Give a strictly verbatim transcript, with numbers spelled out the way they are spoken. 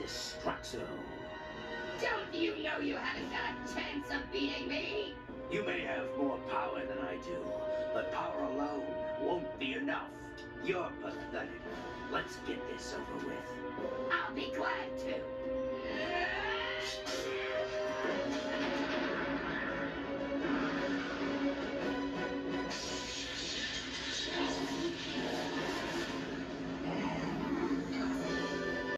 this, Straxo. Don't you know you haven't got a chance of beating me? You may have more power than I do, but power alone won't be enough. You're pathetic. Let's get this over with. I'll be glad to.